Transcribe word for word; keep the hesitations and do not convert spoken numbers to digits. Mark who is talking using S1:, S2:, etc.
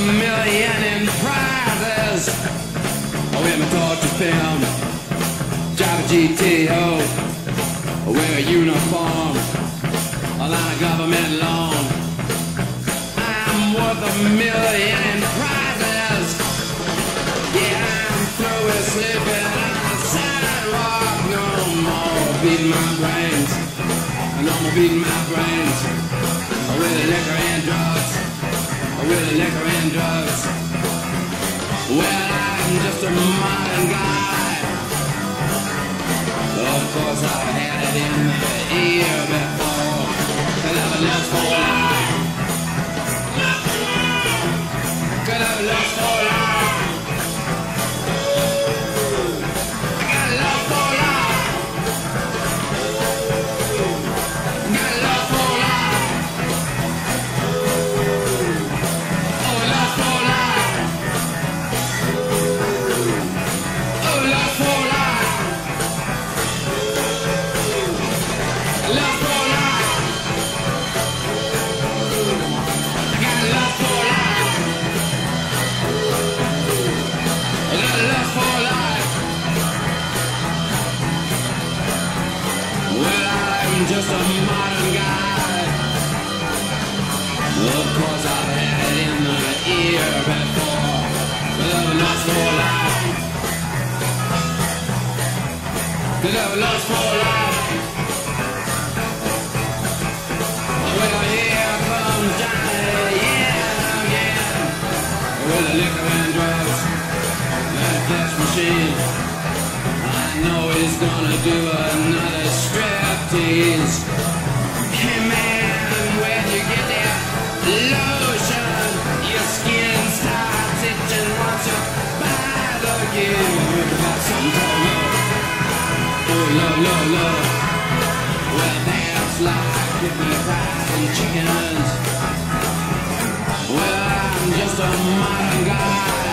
S1: million in prizes. Oh, in my torture film, drive a G T O, wear a uniform, a line of government loan. I'm worth a million in prizes. Yeah, I'm through with sleeping on the sidewalk. No more beating my brains. No more beating my brains. With the liquor and drugs. With the liquor and drugs. Well, I'm just a modern guy. Of course, I've had it in the ear before. Could have a lust for life. Could have a lust for life. I got a love for life. Got a love for life. Oh, love for life. Oh, love for life. Love for life. I got a love for life. I got a love for life. Well, I'm just a modern guy. Of course, I've had it in the ear before. Love and lust for life. Love and lust for life. Well, here comes Johnny, yeah, again. With the liquor and drugs, that death machine. I know he's gonna do another striptease. Hey man, when you get that lotion, your skin starts itching once you buy the gift. Got some love, oh love, love, love. Well, that's like giving fries and chickens. Well, I'm just a modern guy.